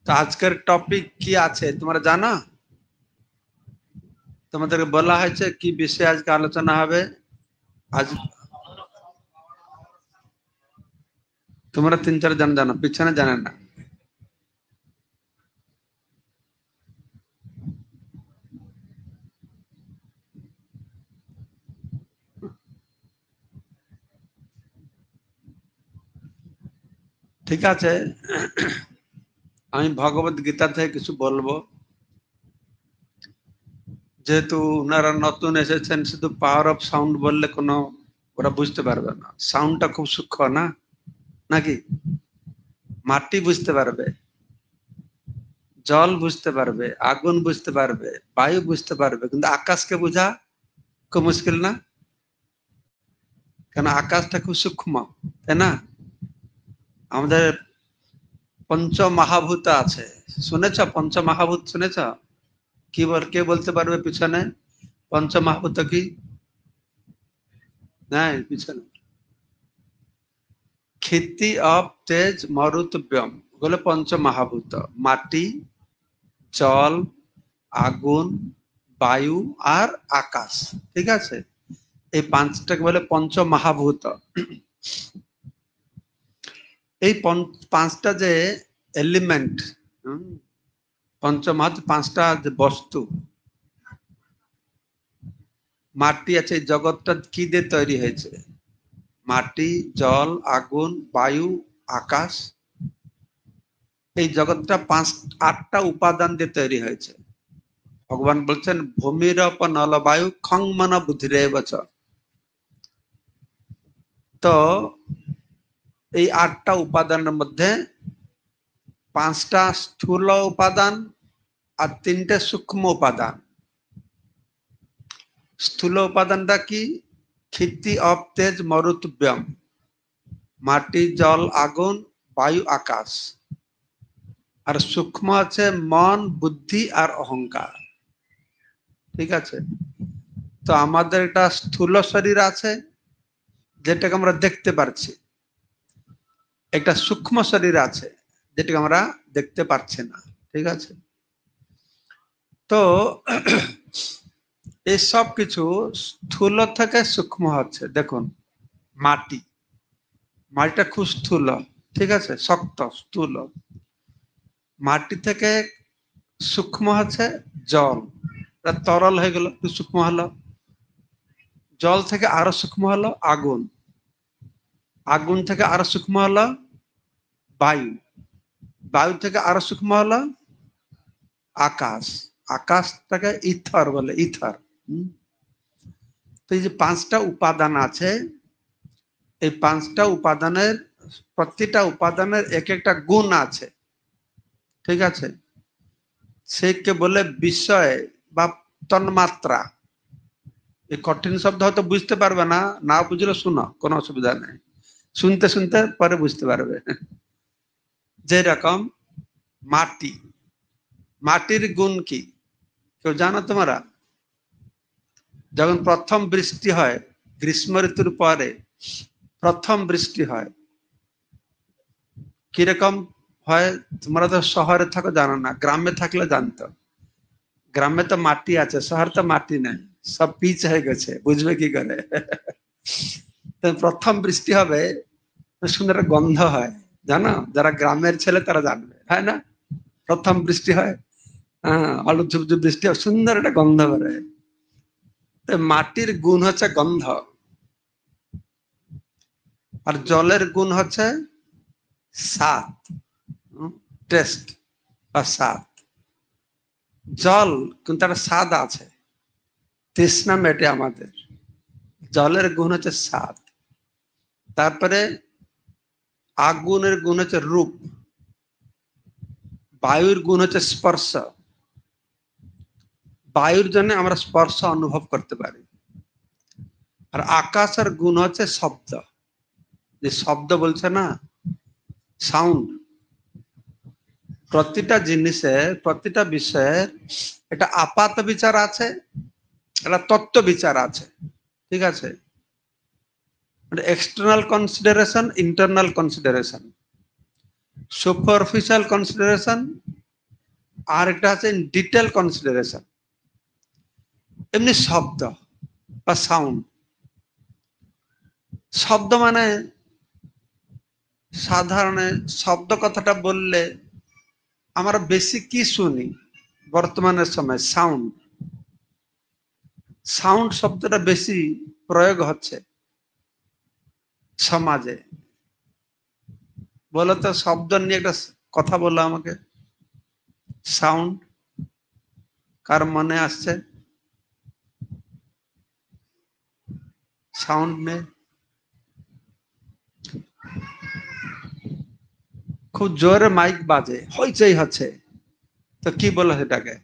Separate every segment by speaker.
Speaker 1: তো আজকের টপিক কি আছে তোমরা জানো? তোমাদেরকে বলা হয়েছে কি বিষয়ে আজকে আলোচনা হবে? আজ তোমরা 3-4 জন জানো, পিছনে জানেন না। ঠিক আছে, আমি ভগবত গীতা থেকে কিছু বলবো। যেহেতু ওনারা নতুন এসেছেন, শুধু পাওয়ার অফ সাউন্ড বললে কোনো ওরা বুঝতে পারবে না। সাউন্ডটা খুব সূক্ষ্ম না, নাকি? মাটি বুঝতে পারবে, জল বুঝতে পারবে, আগুন বুঝতে পারবে, বায়ু বুঝতে পারবে, কিন্তু আকাশকে বোঝা খুব মুশকিল না? কেন? আকাশটা খুব সূক্ষ্ম, তাই না? আমাদের পঞ্চমহাভূত আছে, শুনেছ? পঞ্চমহাভূত শুনেছ? কে বলতে পারবে পিছনে পঞ্চমহাভূত কি? নাই, পিছনে ক্ষিতি অপ তেজ মরুত ব্যোম, বলে পঞ্চমহাভূত। মাটি, জল, আগুন, বায়ু আর আকাশ। ঠিক আছে, এই পাঁচটাকে বলে পঞ্চমহাভূত। এই পাঁচটা যে এলিমেন্ট, পঞ্চমহাভূত পাঁচটা যে বস্তু। মাটি আছে, এই জগৎটা কি দিয়ে তৈরি হয়েছে? মাটি, জল, আগুন, বায়ু, আকাশ। এই জগৎটা 8টা উপাদান দিয়ে তৈরি হয়েছে। ভগবান বলছেন ভূমিরপ নল বায়ু খং মন বুদ্ধিরেব চ। তো এই 8টা উপাদানের মধ্যে 5টা স্থূল উপাদান আর 3টে সূক্ষ্ম উপাদান। স্থূল উপাদানটা কি? ক্ষিতি অপ তেজ মরুত ব্যোম, মাটি, জল, আগুন, বায়ু, আকাশ। আর সূক্ষ্ম আছে মন, বুদ্ধি আর অহংকার। ঠিক আছে, তো আমাদের একটা স্থূল শরীর আছে যেটাকে আমরা দেখতে পারছি, একটা সূক্ষ্ম শরীর আছে যেটাকে আমরা দেখতে পারছি না। ঠিক আছে, তো এই সব কিছু স্থূল থেকে সূক্ষ্ম হচ্ছে। দেখুন, মাটি, মাটিটা খুব স্থূল, ঠিক আছে, শক্ত, স্থূল। মাটি থেকে সূক্ষ্ম হচ্ছে জল, তরল হয়ে গেল, একটু সূক্ষ্ম হলো। জল থেকে আরো সূক্ষ্ম হলো আগুন, আগুন থেকে আরো সূক্ষ্ম হলো বায়ু, বায়ু থেকে আরো সূক্ষ্ম হলো আকাশ, আকাশ থেকে ইথর বলে, ইথর। তো এই যে 5টা উপাদান আছে, এই 5টা উপাদানের প্রতিটা উপাদানের এক একটা গুণ আছে। ঠিক আছে, সেকে বলে বিষয় বা তন্মাত্রা। এই কঠিন শব্দ হয়তো বুঝতে পারবে না, না বুঝলে শুনো, কোনো অসুবিধা নেই, শুনতে শুনতে পরে বুঝতে পারবে। যেরকম মাটি, মাটির গুণ কি কেউ জানো তোমরা? যখন প্রথম বৃষ্টি হয়, গ্রীষ্ম ঋতুর পরে প্রথম বৃষ্টি হয়, কিরকম হয়? তোমরা তো শহরে থাকো, জানো না, গ্রামে থাকলে জানতো। গ্রামে তো মাটি আছে, শহরে তো মাটি নেই, সব পিচ হয়ে গেছে, বুঝবে কি করে? প্রথম বৃষ্টি হবে, সুন্দর গন্ধ হয়, জানো? যারা গ্রামের ছেলে তারা জানবে, হয় না? প্রথম বৃষ্টি হয়, হ্যাঁ, আলু ঝুপঝুপ বৃষ্টি হয়, সুন্দর একটা গন্ধ বেরোয়। মাটির গুণ হচ্ছে গন্ধ, আর জলের গুণ হচ্ছে স্বাদ, টেস্ট বা স্বাদ। জল কিন্তু একটা স্বাদ আছে, তৃষ্ণা মেটে আমাদের। জলের গুণ হচ্ছে স্বাদ। তারপরে আগুনের গুণ হচ্ছে রূপ, বায়ুর গুণ হচ্ছে স্পর্শ, বায়ুর জন্য আমরা স্পর্শ অনুভব করতে পারি। আর আকাশের গুণ হচ্ছে শব্দ, যে শব্দ বলছে না, সাউন্ড। প্রতিটা জিনিসের, প্রতিটা বিষয়ের একটা আপাত বিচার আছে, একটা তত্ত্ব বিচার আছে। ঠিক আছে, external consideration, internal consideration, superficial consideration, আর একটা আছে ডিটেল কনসিডারেশন। এমনি শব্দ বা সাউন্ড, শব্দ মানে সাধারণ শব্দ কথাটা বললে আমরা বেশি কি শুনি বর্তমানের সময়? সাউন্ড। সাউন্ড শব্দটা বেশি প্রয়োগ হচ্ছে সমাজে। বলো তো, শব্দ নিয়ে একটা কথা বলো আমাকে। সাউন্ড কার মনে আসছে? সাউন্ড নিয়ে খুব জোরে মাইক বাজে, হইচই হচ্ছে, তো কি বলে সেটাকে?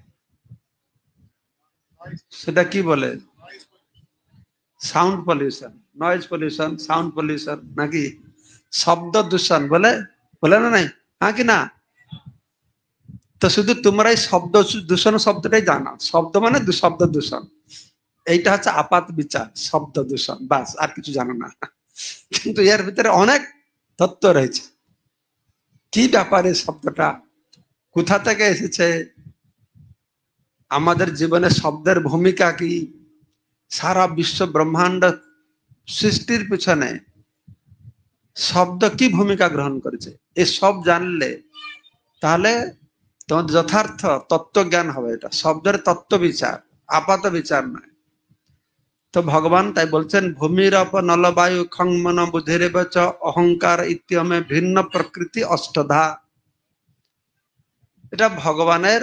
Speaker 1: সেটা কি বলে? Sound pollution, noise pollution, sound pollution, নাকি শব্দ দূষণ বলে? বলে না নাই? হ্যাঁ কি না? তো শুধু তোমরাই শব্দ দূষণ শব্দটাই জানো, শব্দ মানে শব্দ দূষণ, এইটা হচ্ছে আপাত বিচার, শব্দ দূষণ, বাস, আর কিছু জানো না। কিন্তু এর ভিতরে অনেক তত্ত্ব রয়েছে। কি ব্যাপারে শব্দটা, কোথা থেকে এসেছে, আমাদের জীবনে শব্দের ভূমিকা কি, সারা বিশ্ব ব্রহ্মাণ্ড সৃষ্টির পিছনে শব্দ কি ভূমিকা গ্রহণ করেছে, এসব জানলে তাহলে তোমার যথার্থ তত্ত্বজ্ঞান হবে। এটা শব্দের তত্ত্ব বিচার, আপাত বিচার নয়। তো ভগবান তাই বলছেন, ভূমির অপ নলবায়ু খং মন বুধিরে বচ অহংকার ইত্যমে ভিন্ন প্রকৃতি অষ্টধা। এটা ভগবানের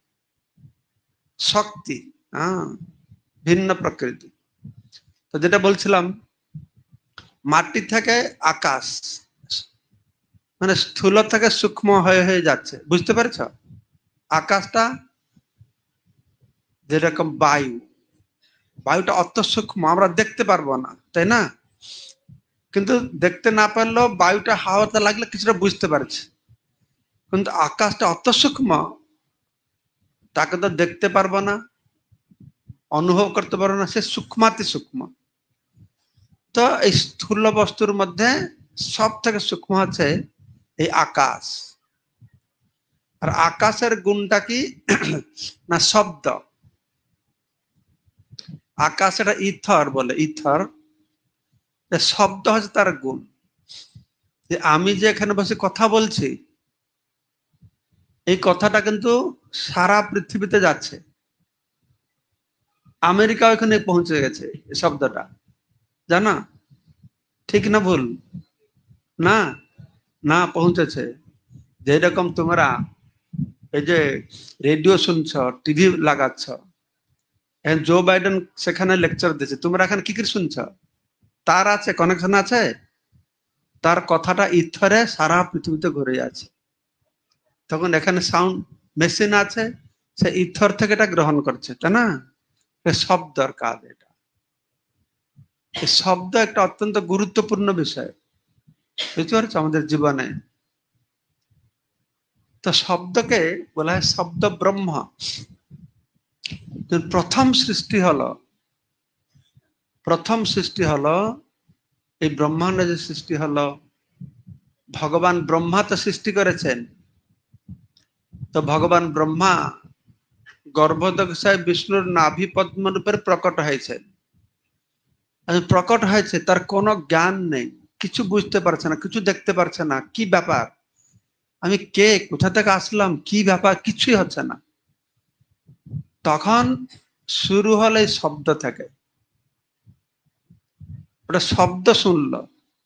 Speaker 1: শক্তি, হ্যাঁ, ভিন্ন প্রকৃতি। তো যেটা বলছিলাম, মাটি থেকে আকাশ মানে স্থূল থেকে সূক্ষ্ম হয়ে হয়ে যাচ্ছে, বুঝতে পেরেছ? আকাশটা যেরকম বায়ু, বায়ুটা অত সূক্ষ্ম আমরা দেখতে পারবো না, তাই না? কিন্তু দেখতে না পারলেও বায়ুটা হাওয়াতে লাগলে কিছুটা বুঝতে পারছে। কিন্তু আকাশটা অত সূক্ষ্ম, তাকে তো দেখতে পারবো না, অনুভব করতে পারবো না, সে সূক্ষ্মাতি সূক্ষ্ম। তো এই স্থূল বস্তুর মধ্যে সব থেকে সূক্ষ্ম হচ্ছে এই আকাশ। আর আকাশের গুণটা কি? না শব্দ। আকাশ এটা ইথর বলে, ইথর। শব্দ হচ্ছে তার গুণ। যে আমি যে এখানে বসে কথা বলছি, এই কথাটা কিন্তু সারা পৃথিবীতে যাচ্ছে, আমেরিকা ওখানে পৌঁছে গেছে এই শব্দটা, জানা? ঠিক না ভুল? না, না পৌঁছেছে। যেরকম তোমরা এই যে রেডিও শুনছ, টিভি লাগাচ্ছ, জো বাইডেন সেখানে লেকচার দিচ্ছে, তোমরা এখানে কি কি শুনছ? তার আছে, কানেকশন আছে, তার কথাটা ইথরে সারা পৃথিবীতে ঘুরে আছে। তখন এখানে সাউন্ড মেশিন আছে, সে ইথর থেকে এটা গ্রহণ করছে, তাই না? শব্দের কাজ এটা। শব্দ একটা অত্যন্ত গুরুত্বপূর্ণ বিষয়, বুঝতে পারছো, আমাদের জীবনে। তো শব্দকে বলা হয় শব্দ ব্রহ্ম। প্রথম সৃষ্টি হলো, প্রথম সৃষ্টি হলো এই ব্রহ্মাণ্ড, যে সৃষ্টি হলো, ভগবান ব্রহ্মা তো সৃষ্টি করেছেন। তো ভগবান ব্রহ্মা গর্ভদশায় বিষ্ণুর নাভি পদ্ম রূপে প্রকট হয়েছে। প্রকট হয়েছে, তার কোনো জ্ঞান নেই, কিছু বুঝতে পারছে না, কিছু দেখতে পারছে না, কি ব্যাপার, আমি কে, কোথা থেকে আসলাম, কি ব্যাপার, কিছুই হচ্ছে না। তখন শুরু হলো এই শব্দ থেকে। ওটা শব্দ শুনলো।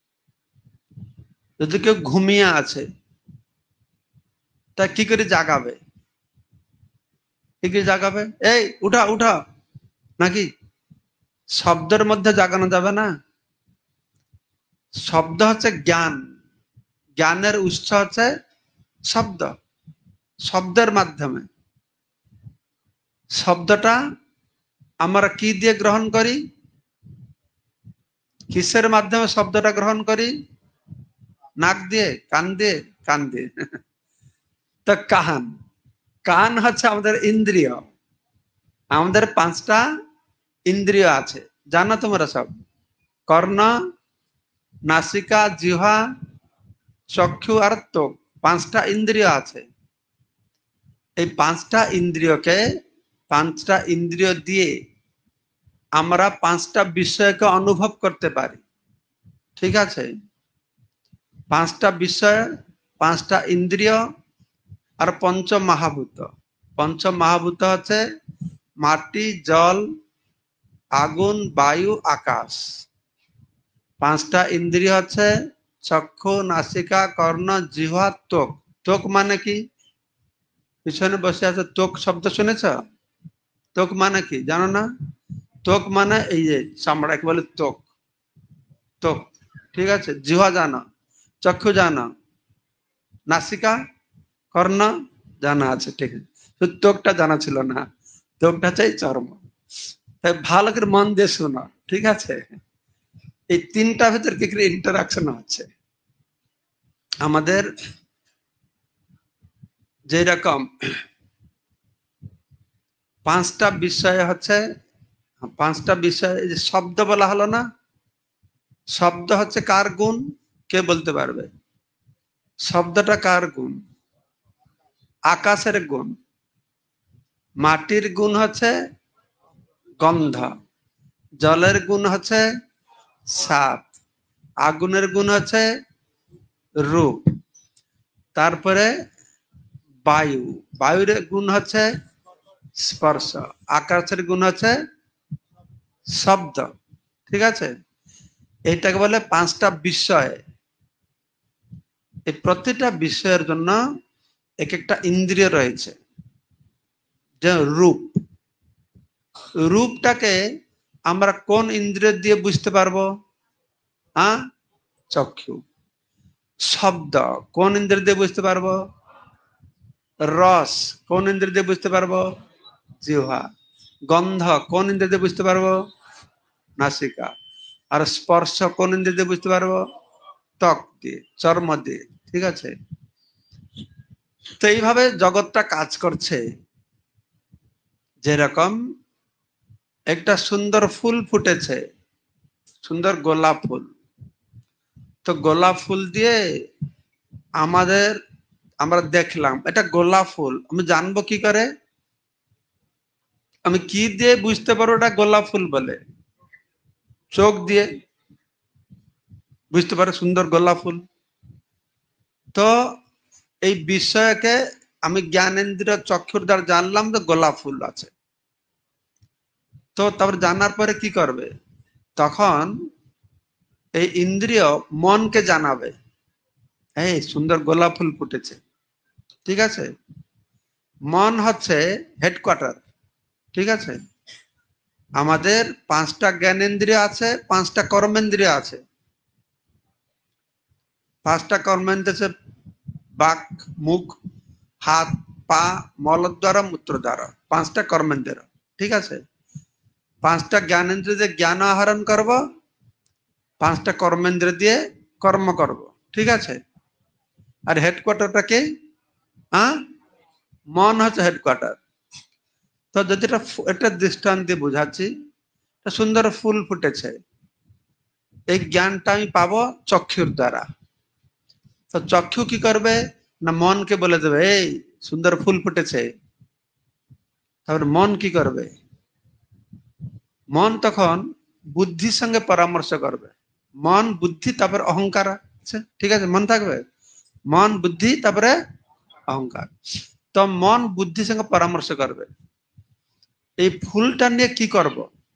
Speaker 1: যদি কেউ ঘুমিয়ে আছে, তা কি করে জাগাবে? কি করে জাগাবে? এই উঠা উঠা, নাকি? শব্দের মধ্যে জাগানো যাবে না। শব্দ হচ্ছে জ্ঞান, জ্ঞানের উৎস হচ্ছে শব্দ। শব্দের মাধ্যমে, শব্দটা আমরা কি দিয়ে গ্রহণ করি? কিসের মাধ্যমে শব্দটা গ্রহণ করি? নাক দিয়ে, কান দিয়ে? কান দিয়ে। তো কান, কান হচ্ছে আমাদের ইন্দ্রিয়। আমাদের 5টা ইন্দ্রিয় আছে, জানো তোমরা সব? কর্ণ, নাসিকা, জিহ্বা, চক্ষু আর ত্বক, 5টা ইন্দ্রিয় আছে। এই পাঁচটা ইন্দ্রিয় দিয়ে আমরা পাঁচটা বিষয়কে অনুভব করতে পারি। ঠিক আছে, পাঁচটা বিষয়, পাঁচটা ইন্দ্রিয় আর পঞ্চ মহাভূত। পঞ্চ মহাভূত হচ্ছে মাটি, জল, আগুন, বায়ু, আকাশ। পাঁচটা ইন্দ্রিয় হচ্ছে চক্ষু, নাসিকা, কর্ণ, জিহ্বা, ত্বক। ত্বক মানে কি? পিছনে বসে আছে, ত্বক শব্দ শুনেছ? ত্বক মানে কি জানো না? ত্বক মানে এই যে চামড়াকে বলে ত্বক। ত্বক, ঠিক আছে। জিহ্বা জানো, চক্ষু জানো, নাসিকা, কর্ণ জানা আছে, ঠিক আছে। ত্বকটা জানা ছিল না। ত্বকটা চাই চর্ম। তাই ভালো করে মন দিয়ে শোনো, ঠিক আছে। এই তিনটা ভিতর কি করে ইন্টারাকশন হচ্ছে। আমাদের যেরকম পাঁচটা বিষয় হচ্ছে, পাঁচটা বিষয়, যে শব্দ বলা হলো না, শব্দ হচ্ছে কার গুণ? কে বলতে পারবে? শব্দটা কার গুণ? আকাশের গুণ। মাটির গুণ হচ্ছে গন্ধ, জলের গুণ হচ্ছে স্বাদ, আগুনের গুণ হচ্ছে রূপ, তারপরে বায়ু, বায়ুর গুণ হচ্ছে স্পর্শ, আকাশের গুণ হচ্ছে শব্দ। ঠিক আছে, এইটাকে বলে পাঁচটা বিষয়। এই প্রতিটা বিষয়ের জন্য এক একটা ইন্দ্রিয় রয়েছে। যে রূপ, রূপটাকে আমরা কোন ইন্দ্রিয় দিয়ে বুঝতে পারবো? চক্ষু। শব্দ কোন ইন্দ্রিয় দিয়ে বুঝতে পারবো? রস কোন ইন্দ্রিয় দিয়ে বুঝতে পারবো? জিহ্বা। গন্ধ কোন ইন্দ্রিয় দিয়ে বুঝতে পারবো? নাসিকা। আর স্পর্শ কোন ইন্দ্রিয় দিয়ে বুঝতে পারবো? ত্বক দিয়ে, চর্ম দিয়ে। ঠিক আছে, তো এইভাবে জগৎটা কাজ করছে। যেরকম একটা সুন্দর ফুল ফুটেছে, সুন্দর গোলাপ ফুল। তো গোলাপ ফুল দিয়ে আমরা দেখলাম এটা গোলাপ ফুল, আমি জানবো কি করে? আমি কি দিয়ে বুঝতে পারবো এটা গোলাপ ফুল বলে? চোখ দিয়ে বুঝতে পারে সুন্দর গোলাপ ফুল। তো এই বিষয়কে আমি জ্ঞানেন্দ্রিয় চক্ষুর দ্বারা জানলাম যে গোলাপ ফুল আছে। তো তারপর জানার পরে কি করবে? তখন এই ইন্দ্রিয় মনকে জানাবে, এই সুন্দর গোলাপ ফুল ফুটেছে। ঠিক আছে, মন হচ্ছে হেডকোয়ার্টার। ঠিক আছে, আমাদের পাঁচটা জ্ঞানেন্দ্রিয় আছে, পাঁচটা কর্মেন্দ্রিয় আছে। পাঁচটা কর্মেন্দ্রিয়, বাক, মুখ, হাত, পা, মলদ্বার, মূত্রদ্বার, পাঁচটা কর্মেন্দ্রিয়। ঠিক আছে, পাঁচটা জ্ঞানেন্দ্রিয় দিয়ে জ্ঞান আহরণ করব, পাঁচটা কর্মেন্দ্রিয় দিয়ে কর্ম করব। ঠিক আছে, আর হেডকোয়ার্টারটা কি? মন হচ্ছে হেডকোয়ার্টার। তো যদি এটা দৃষ্টান্ত দিয়ে বোঝাচ্ছি, সুন্দর ফুল ফুটেছে, এই জ্ঞানটা আমি পাবো চক্ষুর দ্বারা। তো চক্ষু কি করবে না, মনকে বলে দেবে এই সুন্দর ফুল ফুটেছে। তারপরে মন কি করবে? মন তখন বুদ্ধির সঙ্গে পরামর্শ করবে। মন, বুদ্ধি, তারপরে অহংকার আছে। ঠিক আছে, মন থাকবে, মন, বুদ্ধি, তারপরে অহংকার। তো মন বুদ্ধির সঙ্গে পরামর্শ করবে, এই ফুলটা নিয়ে কি করব?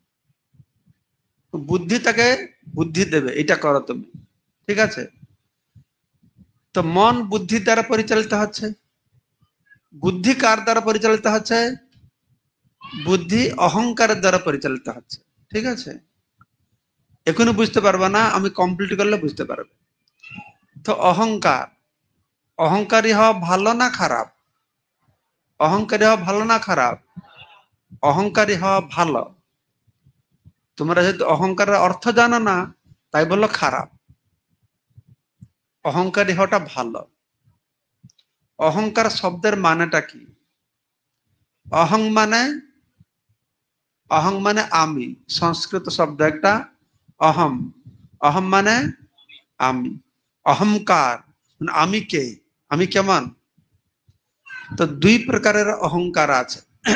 Speaker 1: বুদ্ধি তাকে বুদ্ধি দেবে, এটা করো তুমি। ঠিক আছে, তো মন বুদ্ধির দ্বারা পরিচালিত হচ্ছে। বুদ্ধি কার দ্বারা পরিচালিত হচ্ছে? বুদ্ধি অহংকারের দ্বারা পরিচালিত হচ্ছে। ঠিক আছে, এখনো বুঝতে পারবে না, আমি কমপ্লিট করলে বুঝতে পারবে। তো অহংকার, অহংকারী হওয়া ভালো না খারাপ? অহংকারী হওয়া ভালো না খারাপ? অহংকারী হওয়া ভালো। তোমরা যেহেতু অহংকারের অর্থ জানো না, তাই বললো খারাপ। অহংকারী হওয়াটা ভালো। অহংকার শব্দের মানেটা কি? অহং মানে, অহং মানে আমি, সংস্কৃত শব্দ একটা অহম। অহম মানে আমি, অহংকার মানে আমি কে, আমি কেমন? তো দুই প্রকারের অহংকার আছে,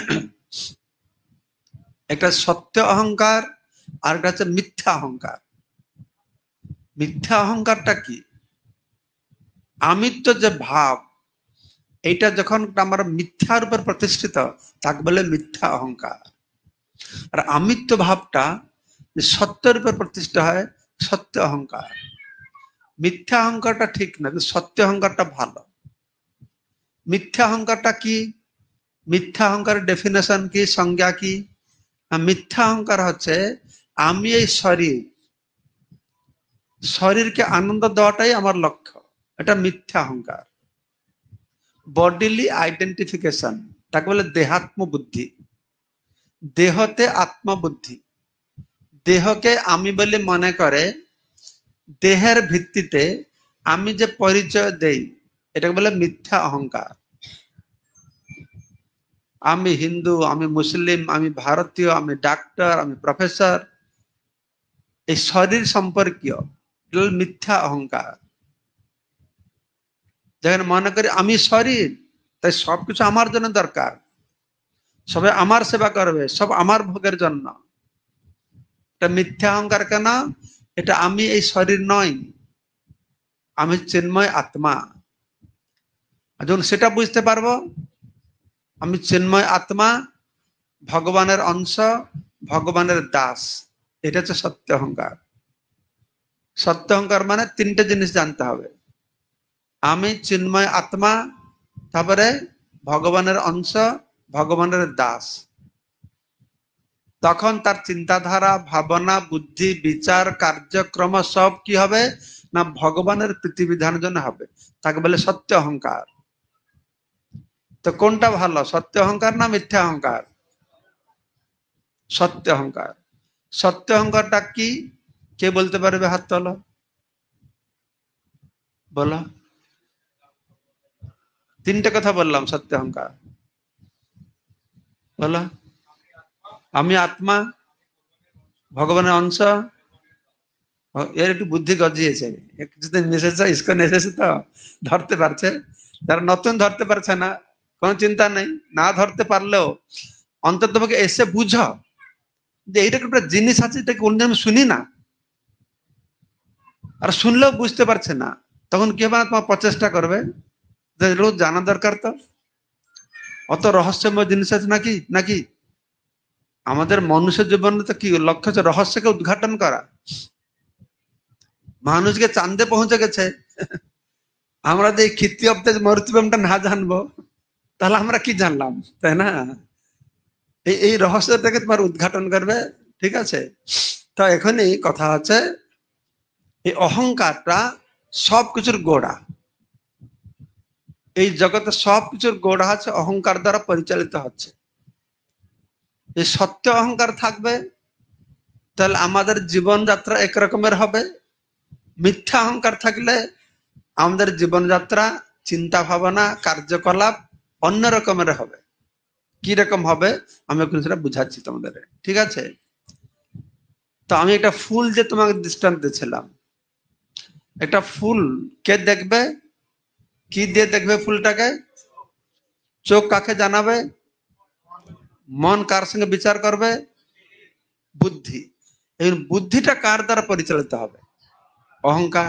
Speaker 1: একটা সত্য অহংকার আর একটা হচ্ছে মিথ্যা অহংকার। মিথ্যা অহংকারটা কি? আমিত্ব যে ভাব, এইটা যখন আমার মিথ্যার উপর প্রতিষ্ঠিত তাকে বলে মিথ্যা অহংকার। আর আমিত্ব ভাবটা যে সত্যের উপর প্রতিষ্ঠা হয়, সত্য অহংকার। মিথ্যা অহংকারটা ঠিক না, সত্য অহংকারটা ভালো। মিথ্যা অহংকারটা কি? মিথ্যা অহংকারের ডেফিনেশন কি, সংজ্ঞা কি? মিথ্যা অহংকার হচ্ছে আমি এই শরীরকে আনন্দ দেওয়াটাই আমার লক্ষ্য, এটা মিথ্যা অহংকার। বডিলি আইডেন্টিফিকেশন, তাকে বলে দেহাত্ম বুদ্ধি। দেহতে আত্মবুদ্ধি, দেহকে আমি বলে মনে করে, দেহের ভিত্তিতে আমি যে পরিচয় দেই, এটাকে বলে মিথ্যা অহংকার। আমি হিন্দু, আমি মুসলিম, আমি ভারতীয়, আমি ডাক্তার, আমি প্রফেসর, এই শরীর সম্পর্কীয় মিথ্যা অহংকার। যেখানে মনে করি আমি শরীর, তাই সবকিছু আমার জন্য দরকার, সবাই আমার সেবা করবে, সব আমার ভোগের জন্য। এটা মিথ্যা অহংকার। কেন? এটা আমি এই শরীর নয়, আমি চিন্ময় আত্মা। যখন সেটা বুঝতে পারবো আমি চিন্ময় আত্মা, ভগবানের অংশ, ভগবানের দাস, এটা হচ্ছে সত্য অহংকার। সত্য অহংকার মানে তিনটে জিনিস জানতে হবে, আমি চিন্ময় আত্মা, তারপরে ভগবানের অংশ, ভগবানের দাস। তখন তার চিন্তাধারা, ভাবনা, বুদ্ধি, বিচার, কার্যক্রম সব কি হবে না ভগবানের প্রীতিবিধানের জন্য হবে, তাকে বলে সত্য অহংকার। তো কোনটা ভালো, সত্য অহংকার না মিথ্যা অহংকার? সত্য অহংকার। সত্য অহংকারটা কি? কে বলতে পারবে? হাত তোলো, বলো। তিনটে কথা বললাম সত্য অহংকার, বলো। আমি আত্মা, ভগবানের অংশ, এর একটু বুদ্ধি গজিয়েছে, কিছুদিন এসেছে, ইস্কন এসেছে তো ধরতে পারছে। যারা নতুন ধরতে পারছে না, কোনো চিন্তা নেই, না ধরতে পারলেও অন্তত তোমাকে এসে বুঝো যে এইটা একটা জিনিস আছে, এটাকে অন্য আমি শুনি না। আর শুনলেও বুঝতে পারছে না, তখন কি হবে না, তোমার প্রচেষ্টা করবে যে রোজ জানা দরকার। তো অত রহস্যময় জিনিস আছে নাকি? নাকি আমাদের মনুষ্য জীবনে তো কি লক্ষ্য হচ্ছে রহস্যকে উদ্ঘাটন করা। মানুষকে চাঁদে পৌঁছে গেছে, আমরা যে ক্ষিতি অব্দে মরুতিবেমটা না জানবো তাহলে আমরা কি জানলাম, তাই না? এই রহস্যটাকে তোমার উদ্ঘাটন করবে, ঠিক আছে? তো এখনই কথা হচ্ছে এই অহংকারটা সবকিছুর গোড়া। এই জগতে সবকিছুর গোড়া আছে অহংকার দ্বারা পরিচালিত হচ্ছে। এই সত্য অহংকার থাকবে তাহলে আমাদের জীবনযাত্রা একরকমের হবে। মিথ্যা অহংকার থাকলে আমাদের জীবনযাত্রা, চিন্তা ভাবনা, কার্যকলাপ অন্য রকমের হবে। কি রকম হবে আমি এখন সেটা বুঝাচ্ছি তোমাদের, ঠিক আছে? তো আমি একটা ফুল যে তোমাকে দৃষ্টান্ত দিয়েছিলাম, একটা ফুল কে দেখবে, কি দিয়ে দেখবে ফুলটাকে? চোখ কাকে জানাবে? মন কার সঙ্গে বিচার করবে? বুদ্ধি। এই বুদ্ধিটা কার দ্বারা পরিচালিত হবে? অহংকার।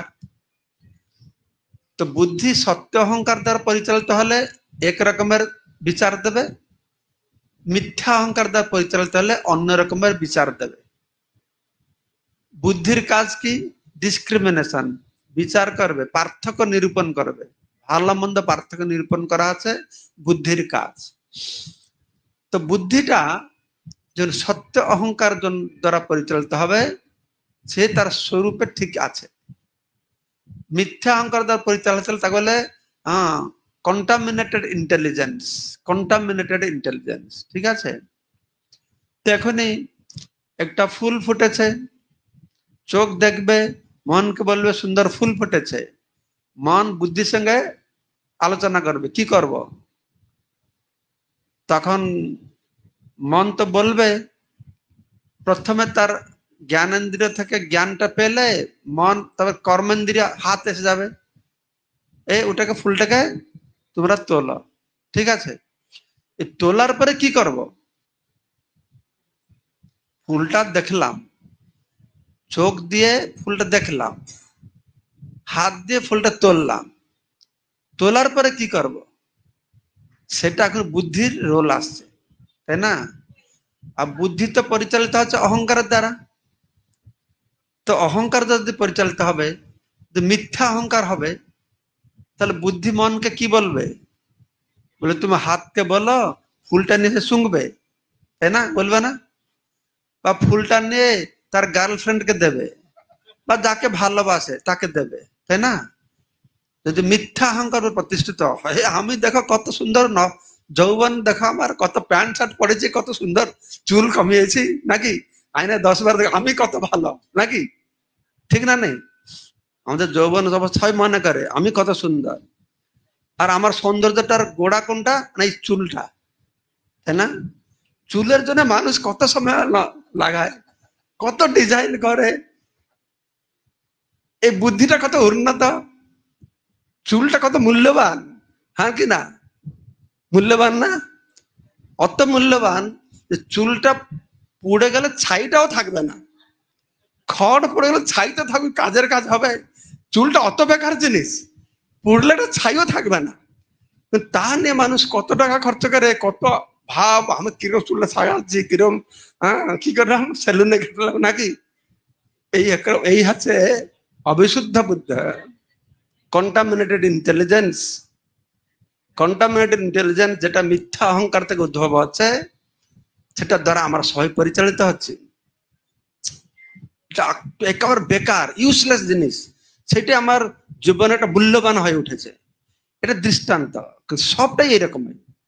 Speaker 1: তো বুদ্ধি সত্য অহংকার দ্বারা পরিচালিত হলে এক রকমের বিচার দেবে, মিথ্যা অহংকার দ্বারা পরিচালিত হলে অন্য রকমের বিচার দেবে। বুদ্ধির কাজ কি? ডিসক্রিমিনেশন, বিচার করবে, পার্থক্য নিরূপণ করবে। ভালো মন্দ পার্থক্য নিরূপণ করা আছে বুদ্ধির কাজ। তো বুদ্ধিটা যখন সত্য অহংকার দ্বারা পরিচালিত হবে, সে তার স্বরূপে ঠিক আছে। মিথ্যা অহংকার দ্বারা পরিচালিত হলে তাকে বলে কন্টামিনেটেড ইন্টেলিজেন্স। কন্টামিনেটেড ইন্টেলিজেন্স, ঠিক আছে? তো এখনই একটা ফুল ফুটেছে, চোখ দেখবে, মনকে বলবে সুন্দর ফুল ফুটেছে, মন বুদ্ধির সঙ্গে আলোচনা করবে কি করব। তখন মন তো বলবে, প্রথমে তার জ্ঞানেন্দ্রিয় থেকে জ্ঞানটা পেলে মন, তবে কর্মেন্দ্রিয় হাত এসে যাবে, ওটাকে ফুলটাকে তোমরা তোলো, ঠিক আছে, এই তোলার পরে কি করব? ফুলটা দেখলাম, চোখ দিয়ে ফুলটা দেখলাম, হাত দিয়ে ফুলটা তুললাম, তোলার পরে কি করব? সেটা এখন বুদ্ধির রোল আসছে, তাই না? আর বুদ্ধি তো পরিচালিত হচ্ছে অহংকারের দ্বারা। তো অহংকার যদি পরিচালিত হবে, যদি মিথ্যা অহংকার হবে, তাহলে বুদ্ধি মনকে কি বলবে? বলে তুমি হাতকে বলো ফুলটা নিয়ে শুংবে, তাই না? বলবে না? বা ফুলটা নিয়ে তার গার্লফ্রেন্ডকে দেবে, বা যাকে ভালোবাসে তাকে দেবে, তাই না? যদি মিথ্যা অহংকার প্রতিষ্ঠিত হয়, আমি দেখো কত সুন্দর যৌবন, দেখো আমার কত প্যান্ট শার্ট পরেছি, কত সুন্দর চুল কমিয়েছি, নাকি? আয়নায় 10 বার দেখো আমি কত ভালো, নাকি? ঠিক না? নেই? আমাদের যৌবন অবস্থায় মনে করে আমি কত সুন্দর। আর আমার সৌন্দর্যটার গোড়া কোনটা? না এই চুলটা, তাই না? চুলের জন্য মানুষ কত সময় লাগায়, কত ডিজাইন করে। এই বুদ্ধিটা কত উন্নত, চুলটা কত মূল্যবান, হ্যাঁ কি না? মূল্যবান না? অত মূল্যবান যে চুলটা পুড়ে গেলে ছাইটাও থাকবে না। খড় পড়ে গেলে ছাইটা থাকবে, কাজের কাজ হবে। চুলটা অত বেকার জিনিস, পুড়লে একটা ছাইও থাকবে না। তা নিয়ে মানুষ কত টাকা খরচ করে, কত ভাব আমি কিরকম চুলটা সাজাচ্ছি, কিরকম কি করলাম, সেলুনে গেলাম, নাকি? এই হচ্ছে অবিশুদ্ধ বুদ্ধি, কন্টামিনেটেড ইন্টেলিজেন্স। কন্টামিনেটেড ইন্টেলিজেন্স যেটা মিথ্যা অহংকার থেকে উদ্ভব হচ্ছে, সেটার দ্বারা আমরা সবাই পরিচালিত হচ্ছে। একেবারে বেকার ইউজলেস জিনিস, সেটা আমার জীবনে একটা মূল্যবান হয়ে উঠেছে। এটা দৃষ্টান্ত, সবটাই এইরকম।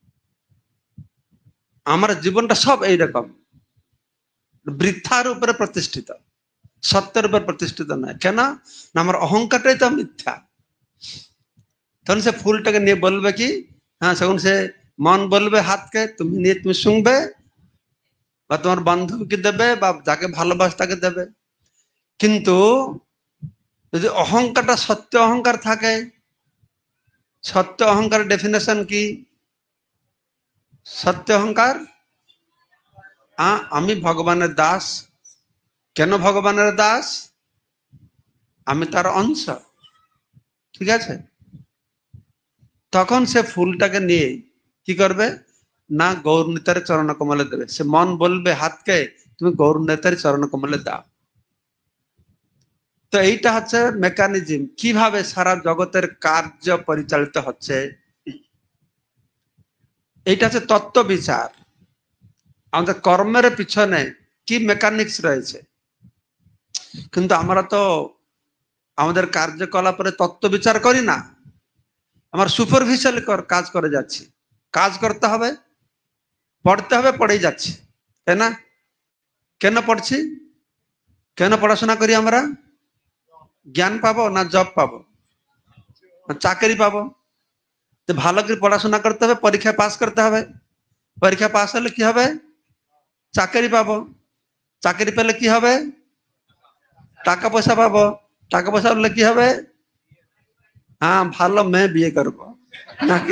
Speaker 1: আমার জীবনটা সব এইরকম, বৃথার উপরে প্রতিষ্ঠিত, সত্যের উপর প্রতিষ্ঠিত নয়। কেন না? আমার অহংকারটাই তো মিথ্যা। তখন সে ফুলটাকে নিয়ে বলবে কি, হ্যাঁ, তখন সে মন বলবে হাতকে তুমি নিয়ে তুমি শুনবে, বা তোমার বান্ধবীকে দেবে, বা যাকে ভালোবাস তাকে দেবে। কিন্তু যদি অহংকারটা সত্য অহংকার থাকে, সত্য অহংকার ডেফিনেশন কি? সত্য অহংকার, আমি ভগবানের দাস। কেন ভগবানের দাস? আমি তার অংশ, ঠিক আছে? তখন সে ফুলটাকে নিয়ে কি করবে? না গৌর নেতার চরণ কমলে দেবে। সে মন বলবে হাতকে তুমি গৌর নেতার চরণ কমলে দাও। তো এইটা হচ্ছে মেকানিজম, কিভাবে সারা জগতের কার্য পরিচালিত হচ্ছে। এইটা হচ্ছে তত্ত্ব বিচার। আমাদের কর্মের পিছনে কি মেকানিক্স রয়েছে। কিন্তু আমরা তো আমাদের কার্যকলাপে তত্ত্ব বিচার করি না, আমার সুপারফিশিয়াল কাজ করে যাচ্ছি। কাজ করতে হবে, পড়তে হবে, পড়েই যাচ্ছি, তাই না? কেন পড়ছি? কেন পড়াশোনা করি আমরা? জ্ঞান পাবো, না জব পাবো, না চাকরি পাবো? তো ভালো করে পড়াশোনা করতে হবে, পরীক্ষা পাস করতে হবে। পরীক্ষা পাস হলে কি হবে? চাকরি পাবো। চাকরি পেলে কি হবে? টাকা পয়সা পাবো। টাকা পয়সা হলে কি হবে? হ্যাঁ, ভালো মেয়ে বিয়ে করবো, নাকি?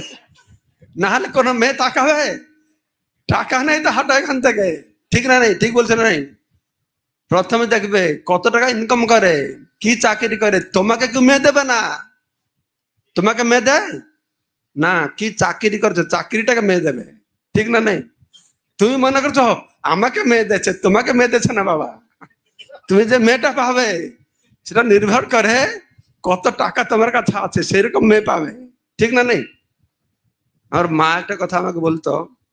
Speaker 1: না হলে কোনো মেয়ে তাকাবে? টাকা নেই তো হাঁটো এখান থেকে, ঠিক না? নেই? ঠিক বলছে না? নেই? প্রথমে দেখবে কত টাকা ইনকাম করে, কি চাকরি করে। তোমাকে কেউ মেয়ে দেবে না। তোমাকে মেয়ে দেয় না, কি চাকরি করছো চাকরিটাকে মেয়ে দেবে, ঠিক না? নেই? তুমি মনে করছো আমাকে মেয়ে দিচ্ছে, তোমাকে মেয়ে দিচ্ছে না বাবা। তুমি যে মেয়েটা পাবে সেটা নির্ভর করে কত টাকা তোমার কাছে আছে, সেরকম মেয়ে পাবে, ঠিক না? নেই? আমার মা একটা কথা আমাকে বলতো,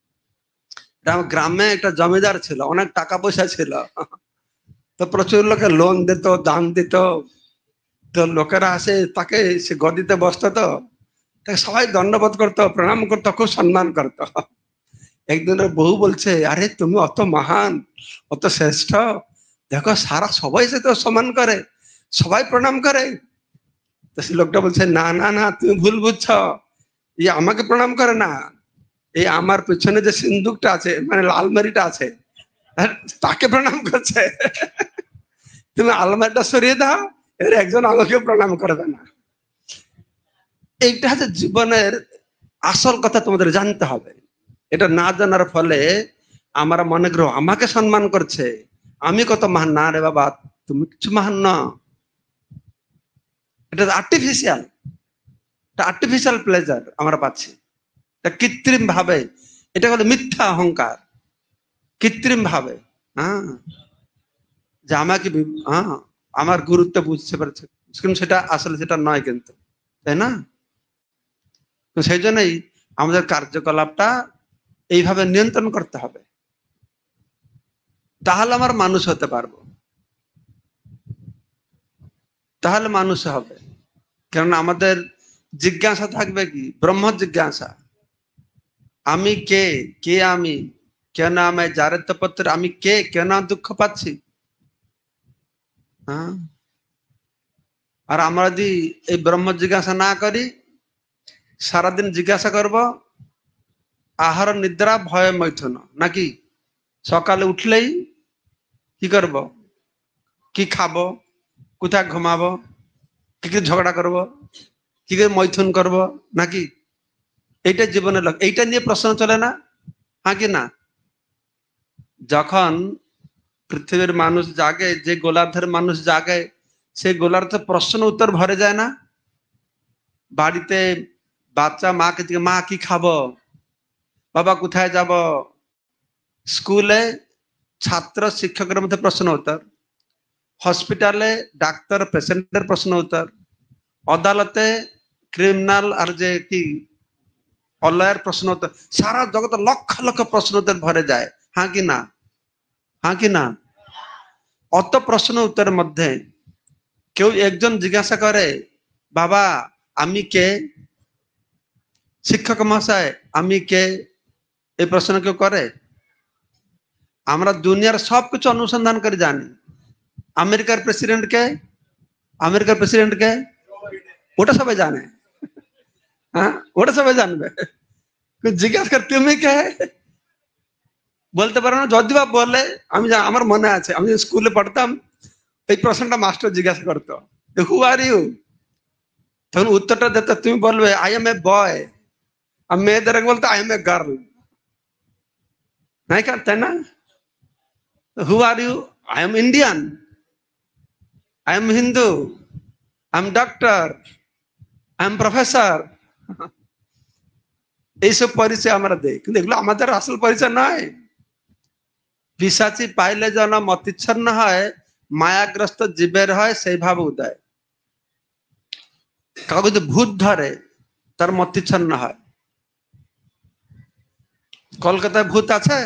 Speaker 1: আমার গ্রামে একটা জমিদার ছিল, অনেক টাকা পয়সা ছিল। তো প্রচুর লোকে লোন দিত, দান দিত। তো লোকেরা আসে তাকে, সে গদিতে বসতো, তো তাকে সবাই দণ্ডবোধ করতো, প্রণাম করতো, খুব সম্মান করতো। একদিনের বহু বলছে, আরে তুমি অত মহান, অত শ্রেষ্ঠ, দেখো সারা সবাই সে তো সম্মান করে, সবাই প্রণাম করে। তো সে লোকটা বলছে, না না না, তুমি ভুল বুঝছো, এই আমাকে প্রণাম করে না, এই আমার পিছনে যে সিন্দুকটা আছে, মানে আলমারিটা আছে, তাকে প্রণাম করছে। তুমি আলমারিটা সরিয়ে দাও, এর একজন আমাকে প্রণাম করবে না। এইটা হচ্ছে জীবনের আসল কথা তোমাদের জানতে হবে। এটা না জানার ফলে আমরা মনে করো আমাকে সম্মান করছে, আমি কত মহান। না রে বাবা, তুমি কিছু মহান না। এটা আর্টিফিশিয়াল, আর্টিফিশিয়াল প্লেজার আমরা পাচ্ছি, এটা কৃত্রিম ভাবে। এটা হলো মিথ্যা অহংকার, কৃত্রিম ভাবে। হ্যাঁ, যে আমাকে আমার গুরুত্ব বুঝতে পারছে, কিন্তু সেটা আসলে সেটা নয় কিন্তু, তাই না? তো সেই জন্যই আমাদের কার্যকলাপটা এইভাবে নিয়ন্ত্রণ করতে হবে, তাহলে আমার মানুষ হতে পারবো, তাহলে মানুষ হবে। কেননা আমাদের জিজ্ঞাসা থাকবে কি? ব্রহ্ম জিজ্ঞাসা। আমি কে? কে আমি? কেন আমায় জারেত্ব পত্র? আমি কে? কেন দুঃখ পাচ্ছি? হ্যাঁ, আর আমরা যদি এই ব্রহ্ম জিজ্ঞাসা না করি, সারাদিন জিজ্ঞাসা করব আহার নিদ্রা ভয় মৈথুন, নাকি? সকালে উঠলেই কি করব? কি খাবো, কোথায় ঘুমাবো, কি কি ঝগড়া করব, কি করে মৈথুন করব, নাকি? এইটা জীবনের লক্ষ্য। এইটা নিয়ে প্রশ্ন চলে না? হ্যাঁ কি না? যখন পৃথিবীর মানুষ জাগে, যে গোলার্ধের মানুষ জাগে, সেই গোলার্ধে প্রশ্ন উত্তর ভরে যায় না? বাড়িতে বাচ্চা মাকে জিজ্ঞেস, মা কি খাবো, বাবা কোথায় যাব, স্কুলে ছাত্র শিক্ষকের মধ্যে প্রশ্ন উত্তর, হসপিটালে ডাক্তার পেশেন্টের প্রশ্ন উত্তর, আদালতে ক্রিমিনাল আর যে কি অলয়ের প্রশ্ন উত্তর, সারা জগতে লক্ষ লক্ষ প্রশ্ন উত্তর ভরে যায়। হ্যাঁ কি না? হ্যাঁ কি না? অত প্রশ্ন উত্তরের মধ্যে কেউ একজন জিজ্ঞাসা করে, বাবা আমি কে? শিক্ষক মহাশয় আমি কে? এই প্রশ্ন কেউ করে? আমরা দুনিয়ার সবকিছু অনুসন্ধান করে জানি। আমেরিকার প্রেসিডেন্ট কে? আমেরিকার প্রেসিডেন্ট কে? ওটা সবাই জানে। হ্যাঁ, ওটা সবাই জানবে। জিজ্ঞাসা কর তুমি কে, বলতে পারো না। যদি বা বলে, আমি আমার মনে আছে আমি স্কুলে পড়তাম, এই প্রশ্নটা মাস্টার জিজ্ঞাসা করতো, হু আর ইউ? তখন উত্তরটা দিতে তুমি বলবে আই এম এ বয়, আর মেয়েদের বলতে আই এম এ গার্ল, নাই কার, তাই না? Who are you? I am Indian, I am Hindu, I am doctor, I am professor. এইসব পরিচয় আমরা দেই, কিন্তু এগুলো আমাদের আসল পরিচয় নয়। পিশাচি পাইলে যেন মতিচ্ছন্ন হয়, মায়াগ্রস্ত জীবের হয় সেই ভাব উদয়। কাউকে যদি ভূত ধরে তার মতিচ্ছন্ন হয়। কলকাতায় ভূত আছে?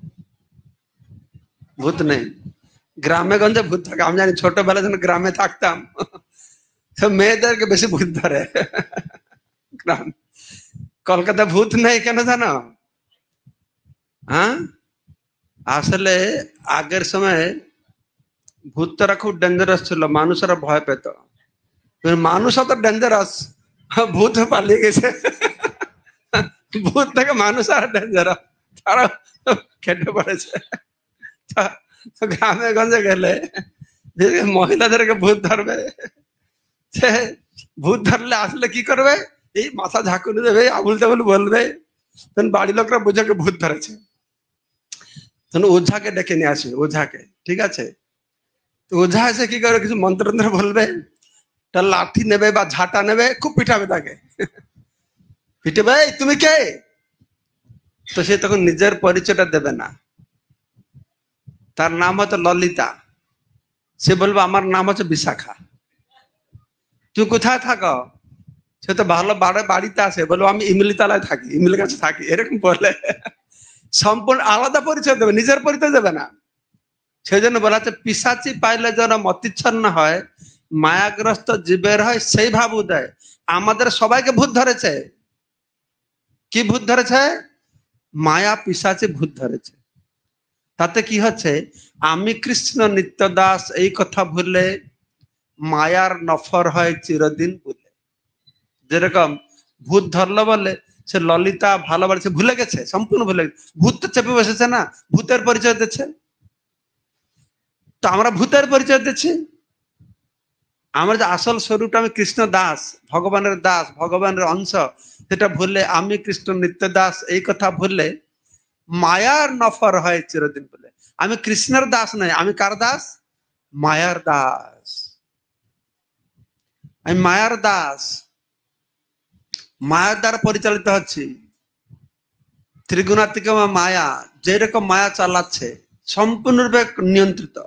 Speaker 1: ভূত নেই। গ্রামে গঞ্জে ভূত থাকে, আমি জানি। ছোটবেলা যখন গ্রামে থাকতাম, তো মেয়েদেরকে বেশি ভূত ধরে গ্রাম। কলকাতায় ভূত নেই কেন জানো? হ্যাঁ, আসলে আগের সময় ভূতরা খুব ডেঞ্জারাস ছিল, মানুষেরা ভয় পেত। মানুষ অত ডেঞ্জারাস, ভূত পালিয়ে গেছে। ভূত থেকে মানুষ আর ডেঞ্জারাস, তারা খেটে পড়েছে। গ্রামে গঞ্জে গেলে মহিলাদেরকে ভূত ধরবে, সে ভূত ধরলে আসলে কি করবে, এই মাথা ঝাঁকুনি দেবে, আবুল তাবুল বলবে, তখন বাড়ির লোকরা বুঝে ভূত ধরেছে, তখন ওঝাকে ডেকে নিয়ে আসবে। ওঝাকে, ঠিক আছে? ওঝা এসে কি করে, কিছু মন্ত্র বলবে, তার লাঠি নেবে বা ঝাঁটা নেবে, খুব পিটাবে তাকে। পিটাবে, তুমি কে? তো সে তখন নিজের পরিচয়টা দেবে না। তার নাম হচ্ছে ললিতা। সে বলবে আমার নাম হচ্ছে বিশাখা। তুই কোথায় থাকো? সে তো ভালো বাড়িতে আসে, বলবো আমি ইমলি তলায় থাকি, ইমলির কাছে থাকি, এরকম বলে। সম্পূর্ণ আলাদা পরিচয় দেবে, নিজের পরিচয় দেবে না। সেই জন্য বলা হচ্ছে পিশাচি পাইলে যেন মতিচ্ছন্ন হয়, মায়াগ্রস্ত জীবের হয় সেই ভাব উদয়। আমাদের সবাইকে ভূত ধরেছে। কি ভূত ধরেছে? মায়া পিশাচি ভূত ধরেছে। তাতে কি হচ্ছে, আমি কৃষ্ণ নিত্য দাস এই কথা ভুলে মায়ার নফর হয় চিরদিন বলে। যেরকম ভূত ধরলো বলে সে ললিতা ভালোবাসে ভুলে গেছে, সম্পূর্ণ ভুলে গেছে। ভূত তো চেপে বসেছে না, ভূতের পরিচয় দিচ্ছে। তো আমরা ভূতের পরিচয় দিচ্ছি। আমার যে আসল স্বরূপটা, আমি কৃষ্ণ দাস, ভগবানের দাস, ভগবানের অংশ, সেটা ভুলে আমি কৃষ্ণ নিত্য দাস এই কথা ভুলে মায়ার নফর হয় চিরদিন বলে। আমি কৃষ্ণের দাস নয়, আমি কার দাস? মায়ার দাস। আমি মায়ার দাস, মায়ার দ্বারা পরিচালিত হচ্ছে। ত্রিগুণাত্মিক মায়া যেরকম মায়া চালাচ্ছে সম্পূর্ণরূপে নিয়ন্ত্রিত।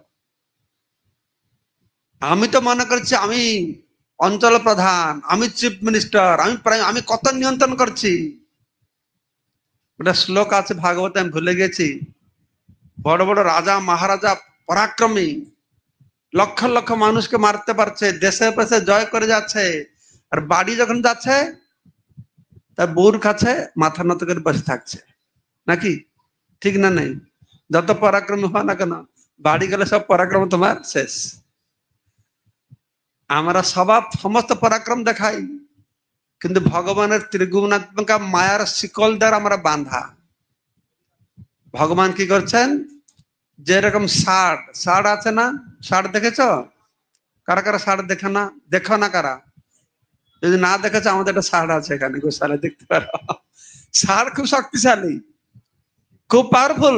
Speaker 1: আমি তো মনে করছি আমি অঞ্চল প্রধান, আমি চিফ মিনিস্টার, আমি কত নিয়ন্ত্রণ করছি। একটা শ্লোক আছে ভাগবতে, আমি ভুলে গেছি। বড় বড় রাজা মহারাজা পরাক্রমী, লক্ষ লক্ষ মানুষকে মারতে পারছে, দেশে পেশে জয় করে যাচ্ছে, আর বাড়ি যখন যাচ্ছে তার বউর কাছে মাথা নত করে বসে থাকছে, নাকি? ঠিক না? নেই? যত পরাক্রমী হয় না কেন, বাড়ি গেলে সব পরাক্রম তোমার শেষ। আমরা সমস্ত পরাক্রম দেখাই, কিন্তু ভগবানের ত্রিগুণাত্মক মায়ার শিকল দ্বারা আমরা বাঁধা। ভগবান কি করছেন? যেরকম ষাঁড় আছে না, ষাঁড় দেখেছ? কারা কারা ষাঁড় দেখে না? দেখো না কারা? যদি না দেখেছো, আমাদের একটা ষাঁড় আছে এখানে, গোশালা, দেখতে পারো। ষাঁড় খুব শক্তিশালী, খুব পাওয়ারফুল,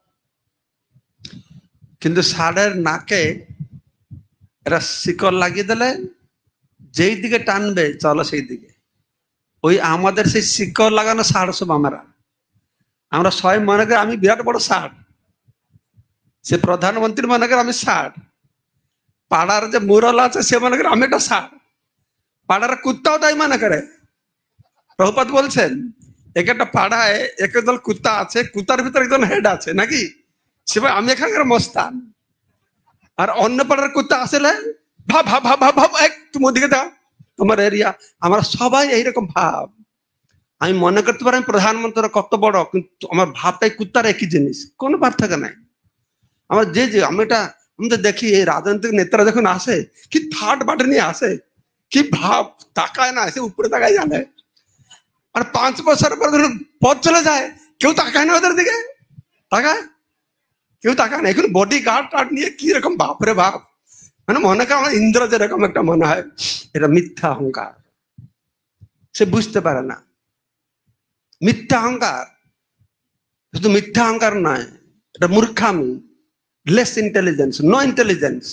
Speaker 1: কিন্তু ষাঁড়ের নাকে এরা শিকল লাগিয়ে দিলে যেই দিকে টানবে চলো সেই দিকে। ওই আমাদের সেই শিকল লাগানো ষাঁড় সব আমরা সবাই মনে করি আমি বিরাট বড় ষাঁড়, সে প্রধানমন্ত্রী মনে করে আমি ষাঁড়, পাড়ার যে মুরল আছে সে মনে করে আমি একটা ষাঁড়, পাড়ার কুত্তাও তাই মনে করে। প্রভুপাদ বলছেন এক একটা পাড়ায় এক দল কুত্তা আছে, কুত্তার ভিতরে একজন হেড আছে, নাকি? সে আমি এখানকার মস্তান। আর অন্য পাড়ার কুত্তা আসলে ভাব ভাব ভাব ভাব ভাব, তুমি ওদিকে দাও, তোমার এরিয়া। আমরা সবাই এইরকম ভাব। আমি মনে করতে পারি আমি প্রধানমন্ত্রী কত বড়, কিন্তু আমার ভাবটাই কুত্তার একই জিনিস, কোনো পার্থক্য নাই। আমার আমি তো দেখি এই রাজনৈতিক নেতারা যখন আসে, কি থার্ড বাটে নিয়ে আসে, কি ভাব, তাকায় না, এসে উপরে তাকায় জানে। আর 5 বছর পর পথ চলে যায়, কেউ তাকায় না ওদের দিকে, তাকায়? কেউ তাকায় না। এখন বডি গার্ড নিয়ে কি রকম বাপরে বাপ, মানে মনে করে আমার ইন্দ্র যেরকম একটা মনে হয়। এটা মিথ্যা অহংকার, সে বুঝতে পারে না। মিথ্যা অহংকার শুধু মিথ্যা অহংকার নয়, এটা মূর্খামি, লেস ইন্টেলিজেন্স, নো ইন্টেলিজেন্স।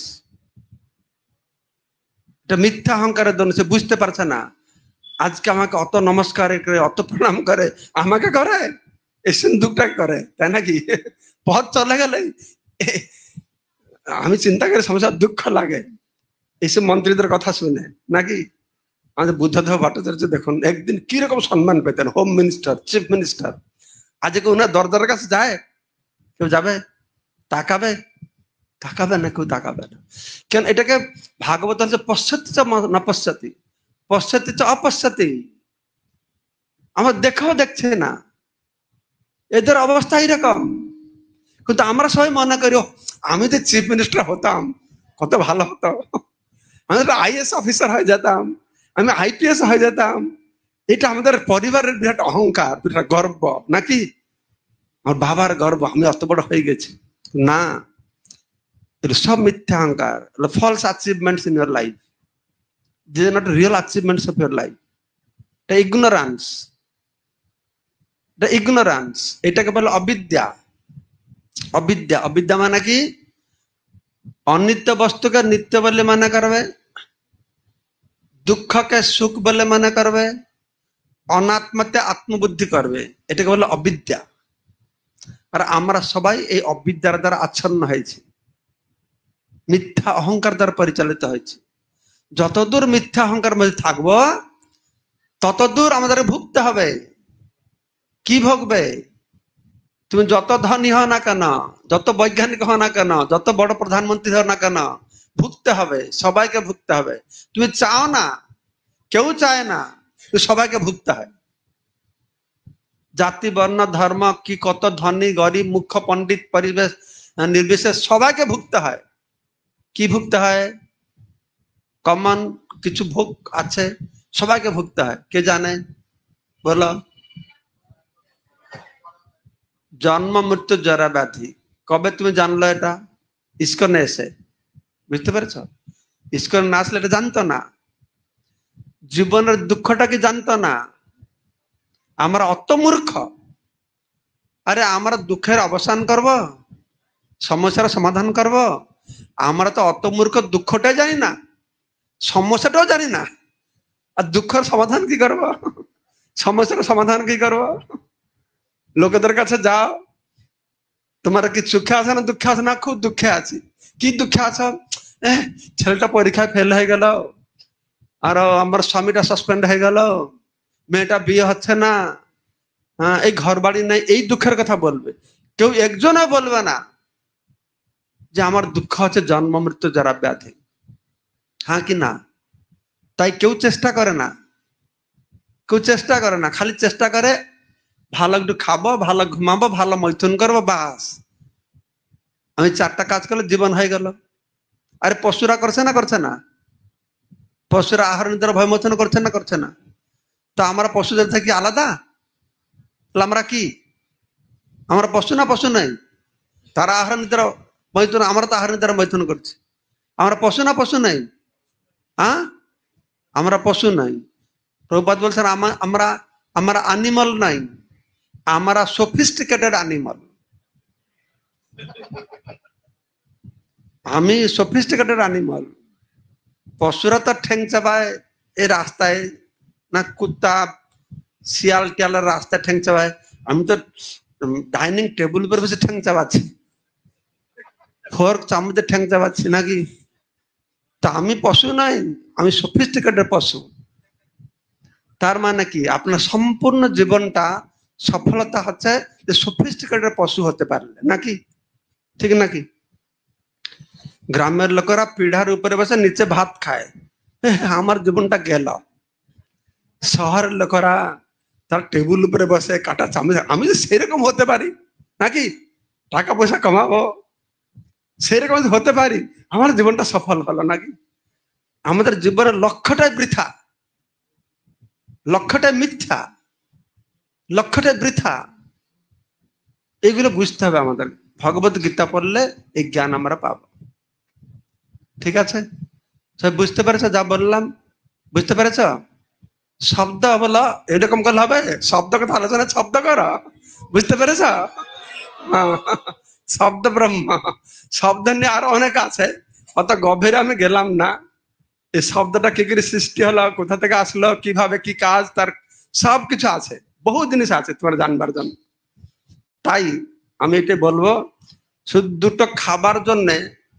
Speaker 1: এটা মিথ্যা অহংকারের জন্য সে বুঝতে পারছে না। আজকে আমাকে অত নমস্কার করে, অত প্রণাম করে, আমাকে করে এই সিন্ধুকটা করে, তাই নাকি? পথ চলে গেলে আমি চিন্তা করে সমস্যার দুঃখ লাগে এইসব মন্ত্রীদের কথা শুনে, নাকি? আমাদের বুদ্ধদেব ভট্টাচার্য দেখুন একদিন কিরকম সম্মান পেতেন, হোম মিনিস্টার, চিফ মিনিস্টার। আজকে ওনার দরজার কাছে যায়, কেউ যাবে? তাকাবে? তাকাবে না, কেউ তাকাবে না। কেন? এটাকে ভাগবত হচ্ছে পশ্চাৎ না পশ্চাতি, পশ্চাৎ অপশ্চাতি। আমার দেখেও দেখছে না, এদের অবস্থা এইরকম। কিন্তু আমরা সবাই মনে করি আমি তো চিফ মিনিস্টার হতাম কত ভালো হতো, আমি তো আইএস অফিসার হয়ে যেতাম, আমি আইপিএস হয়ে যেতাম। এটা আমাদের পরিবারের বিরাট অহংকার, বিরাট গর্ব, নাকি? আমার বাবার গর্ব, আমি অত বড় হয়ে গেছি। না, এটা সব মিথ্যা অহংকার, false achievements in your life, this are not real achievements of your life. এটা ইগনোরান্স, এটা ইগনোরান্স। এটাকে বলে অবিদ্যা। অবিদ্যা, অবিদ্যা মানে কি? অনিত্য বস্তুকে নিত্য বলে মনে করবে, দুঃখকে সুখ বলে মনে করবে, অনাত্মাতে আত্মবুদ্ধি করবে, এটাকে বলে অবিদ্যা। আর আমরা সবাই এই অবিদ্যার দ্বারা আচ্ছন্ন হয়েছি, মিথ্যা অহংকার দ্বারা পরিচালিত হয়েছে। যতদূর মিথ্যা অহংকার মধ্যে থাকবো ততদূর আমাদের ভুগতে হবে। কি ভুগবে? তুমি যত ধনী হও না কেন, যত বৈজ্ঞানিক হও না কেন, যত বড় প্রধানমন্ত্রী হও না কেন, ভুগতে হবে, সবাইকে ভুগতে হবে। তুমি চাও না, কেউ চায় না, সবাইকে ভুগতে হয়। জাতি, বর্ণ, ধর্ম, কি কত ধনী গরিব, মুখ্য পণ্ডিত, পরিবেশ নির্বিশেষ সবাইকে ভুগতে হয়। কি ভুগতে হয়? কমন কিছু ভোগ আছে, সবাইকে ভুগতে হয়। কে জানে? বলো। জন্ম, মৃত্যু, জরা, ব্যাধি। কবে তুমি জানলো এটা? ইস্কনে এসে, বুঝতে পেরেছ? ইস্কনে না আসলে এটা জানতো না। জীবনের দুঃখটা কি জানতো না? আমরা অত মূর্খ আরে আমরা দুঃখের অবসান করব সমস্যার সমাধান করব আমরা তো অত মূর্খ দুঃখটাই জানি না সমস্যাটাও জানি না আর দুঃখের সমাধান কি করব সমস্যার সমাধান কি করব লোকেদের কাছে যাও তোমার কি সুখে আছে না দুঃখে আছে না খুব দুঃখে আছি কি দুঃখে আছো ছেলেটা পরীক্ষায় ফেল হয়ে গেল আর আমার স্বামীটা সাসপেন্ড হয়ে গেল মেয়েটা বিয়ে হচ্ছে না এই ঘর বাড়ি নাই এই দুঃখের কথা বলবে কেউ একজনও বলবে না যে আমার দুঃখ হচ্ছে জন্ম মৃত্যু যারা ব্যাধি হ্যাঁ কি না তাই কেউ চেষ্টা করে না কেউ চেষ্টা করে না খালি চেষ্টা করে ভালো একটু খাবো ভালো ঘুমাবো ভালো মৈথুন করবো বাস আমি 4টা কাজ করলে জীবন হয়ে গেল আরে পশুরা করছে না পশুরা আহার নিদ্রা ভয় মৈথুন করছে না তো আমরা পশুদের থেকে আলাদা আমরা কি আমরা পশু না পশু নাই তারা আহার নিদ্রা মৈথুন আমরা তো আহার নিদ্রা মৈথুন করছি আমরা পশু না পশু নাই আমরা পশু নাই প্রভুপাদ বলছেন আমরা আমরা অ্যানিমাল নাই আমরা সফিস্টিকেটেড অ্যানিমাল আমি সফিস্টিকেটেড অ্যানিমাল পশুরা তো ঠ্যাং চাবায় এই রাস্তায় না কুত্তা শিয়াল টিয়ালের রাস্তায় ঠ্যাং চাবায় আমি তো ডাইনিং টেবিল উপর বসে ঠ্যাং চাবাচ্ছি ফোর্ক চামচে ঠ্যাং চাবাচ্ছি নাকি তা আমি পশু নাই আমি সফিস্টিকেটেড পশু তার মানে কি আপনার সম্পূর্ণ জীবনটা সফলতা হচ্ছে যে সফিস্টিকেটেড পশু হতে পারলে নাকি ঠিক নাকি গ্রামের লোকেরা পিঢ়ার উপরে বসে নিচে ভাত খায় আমার জীবনটা গেল শহরের লোকেরা তার টেবিল উপরে বসে কাটা চামচ আমি তো সেরকম হতে পারি নাকি টাকা পয়সা কামাবো সেরকম হতে পারি আমার জীবনটা সফল হলো নাকি আমাদের জীবনের লক্ষ্যটাই বৃথা লক্ষ্যটাই মিথ্যা লক্ষ্যটাই বৃথা এগুলো বুঝতে হবে আমাদের ভগবত গীতা পড়লে এই জ্ঞান আমরা পাবো ঠিক আছে সব বুঝতে পেরেছ যা বললাম বুঝতে পেরেছ শব্দ বলো এরকম করলে হবে শব্দ কথা আলোচনা শব্দ করো বুঝতে পেরেছ শব্দ ব্রহ্ম শব্দ নিয়ে আরো অনেক আছে অত গভীরে আমি গেলাম না এই শব্দটা কি করে সৃষ্টি হলো কোথা থেকে আসলো কিভাবে কি কাজ তার সব কিছু আছে বহু জিনিস আছে তোমার জানবার জন্য তাই আমি এটা বলবো শুধু দুটো খাবার জন্যে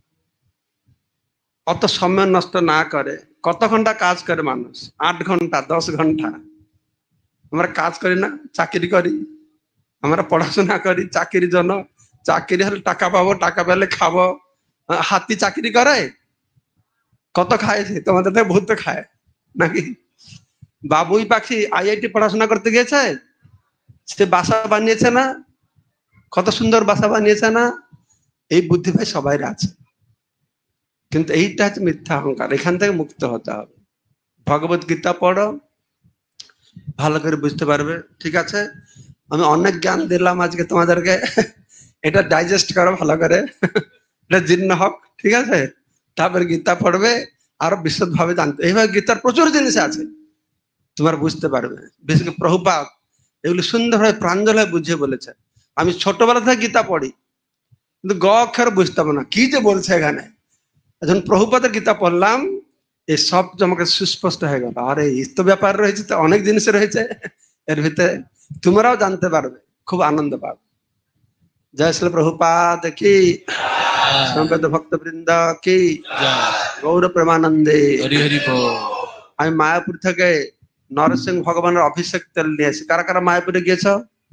Speaker 1: অত সময় নষ্ট না করে কত ঘন্টা কাজ করে মানুষ 8 ঘন্টা 10 ঘন্টা আমরা কাজ করি না চাকরি করি আমরা পড়াশোনা করি চাকরির জন্য চাকরি হলে টাকা পাবো টাকা পেলে খাবো হাতি চাকরি করে কত খায়ছে তোমাদের থেকে বহুত খায় নাকি বাবুই পাখি আইআইটি পড়াশোনা করতে গিয়েছে সে বাসা বানিয়েছে না কত সুন্দর বাসা বানিয়েছে না এই বুদ্ধি ভাই সবাই আছে কিন্তু এইটা হচ্ছে মিথ্যা অহংকার এখান থেকে মুক্ত হতে হবে ভগবত গীতা পড়ো ভালো করে বুঝতে পারবে ঠিক আছে আমি অনেক জ্ঞান দিলাম আজকে তোমাদেরকে এটা ডাইজেস্ট করো ভালো করে এটা জীর্ণ হোক ঠিক আছে তারপরে গীতা পড়বে আরো বিশদ ভাবে জানতে এইভাবে গীতার প্রচুর জিনিস আছে তোমার বুঝতে পারবে বিশেষ করে প্রভুপাদ এগুলো সুন্দরভাবে প্রাঞ্জলে বুঝিয়ে বলেছে আমি ছোটবেলা থেকে গীতা পড়ি কিন্তু গ অক্ষর বুঝতাম না কি যে বলছে এখানে যখন প্রভুপাদের গীতা পড়লাম এই সব আমাকে সুস্পষ্ট হয়ে গেল আরে এই তো ব্যাপার রয়েছে তো অনেক জিনিস রয়েছে এর ভিতরে তোমরাও জানতে পারবে খুব আনন্দ পাবে জয় শ্রী প্রভুপাদ কি সমবেত ভক্তবৃন্দ কি গৌর প্রেমানন্দে আমি মায়াপুর থেকে নরসিংহ ভগবানের অভিষেক তেল নিয়ে এসেছি কারা কারা মায়াপুরে গিয়েছ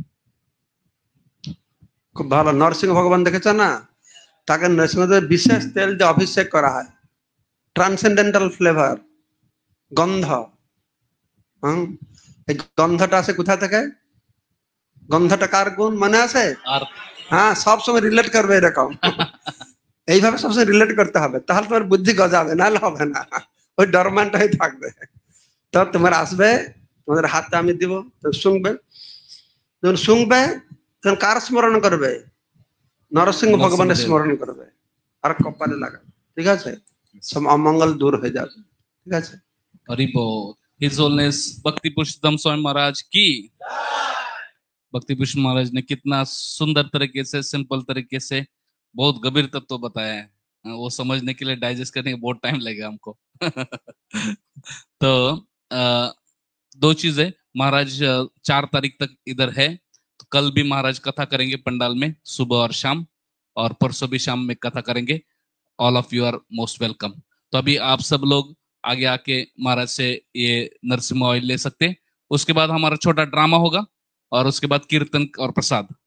Speaker 1: খুব ভালো নরসিংহ ভগবান দেখেছ না তাকে নরসিংহদেবের বিশেষ তেল দিয়ে অভিষেক করা হয় ট্রান্সেন্ডেন্টাল ফ্লেভার গন্ধ এই গন্ধটা আসে কোথা থেকে গন্ধটা কার গুণ মনে আছে হ্যাঁ সবসময় রিলেট করবে এরকম এইভাবে সবসময় রিলেট করতে হবে তাহলে তোমার বুদ্ধি গজাবে নাহলে হবে না ওই ডরম্যান্ট হয়ে থাকবে তো তোমার আসবে তোমাদের হাতে আমি দিব শুনবে যখন শুনবে তখন কার স্মরণ করবে নরসিংহ ভগবানের স্মরণ করবে আর কপালে লাগাবে ঠিক আছে সব অমঙ্গল দূর হয়ে যাবে ঠিক আছে
Speaker 2: हिज होलनेस भक्ति पुरुषोत्तम स्वामी महाराज की। भक्ति पुरुष महाराज ने कितना सुंदर तरीके से, सिंपल तरीके से बहुत गंभीर तत्व बताया है। वो समझने के लिए, डाइजेस्ट करने के बहुत टाइम लगेगा हमको। तो दो चीजें, महाराज 4 तारीख तक इधर है, तो कल भी महाराज कथा करेंगे पंडाल में सुबह और शाम, और परसों भी शाम में कथा करेंगे। All of you are most welcome. तो अभी आप सब लोग आगे आके महाराज से ये नरसिम्हा ऑयल ले सकते हैं। उसके बाद हमारा छोटा ड्रामा होगा और उसके बाद कीर्तन और प्रसाद।